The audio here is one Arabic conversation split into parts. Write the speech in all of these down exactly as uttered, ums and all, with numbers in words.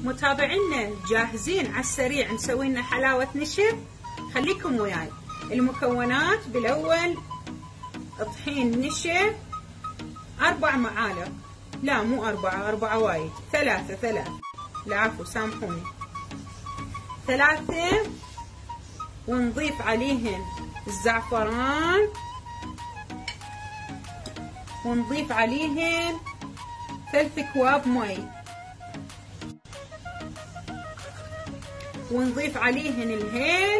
متابعينا جاهزين على السريع نسوي لنا حلاوة نشا؟ خليكم وياي. المكونات بالاول طحين نشا اربع معالق، لا مو اربعة، اربعة وايد، ثلاثة ثلاثة، العفو سامحوني، ثلاثة. ونضيف عليهن الزعفران، ونضيف عليهن ثلاث اكواب مي، ونضيف عليهن الهيل،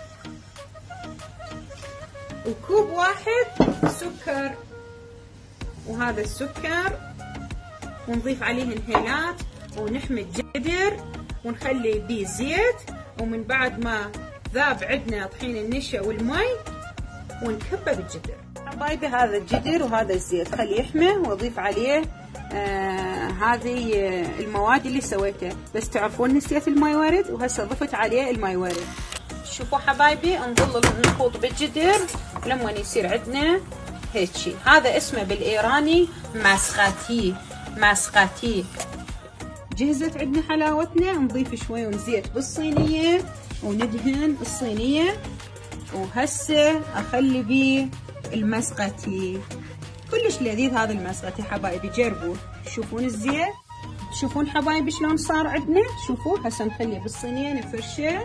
وكوب واحد سكر، وهذا السكر، ونضيف عليهن هيلات، ونحمد جدر، ونخلي بيه زيت، ومن بعد ما ذاب عندنا طحين النشا والمي ونكبه بالجدر. حبايبي هذا الجدر وهذا الزيت خليه يحمى، واضيف عليه آه هذه المواد اللي سويتها، بس تعرفون نسيت الماي ورد وهسه ضفت عليه الماي ورد. شوفوا حبايبي نظل نخوض بالجدر لما يصير عندنا هيجي. هذا اسمه بالايراني ماسخاتي، ماسخاتي. جهزت عندنا حلاوتنا، نضيف شوي من زيت بالصينيه وندهن الصينيه، وهسه اخلي بيه المسقتي. كلش لذيذ هذا المسقتي حبايبي، جربوه. تشوفون الزيت، تشوفون حبايبي شلون صار عندنا. شوفوا هسه نخليه بالصينيه نفرشه،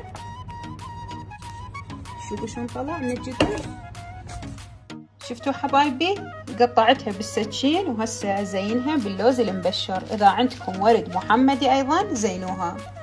شوفوا شلون طلع من الجدر. شفتوا حبايبي قطعتها بالسكين، وهسه ازينها باللوز المبشر. اذا عندكم ورد محمدي ايضا زينوها.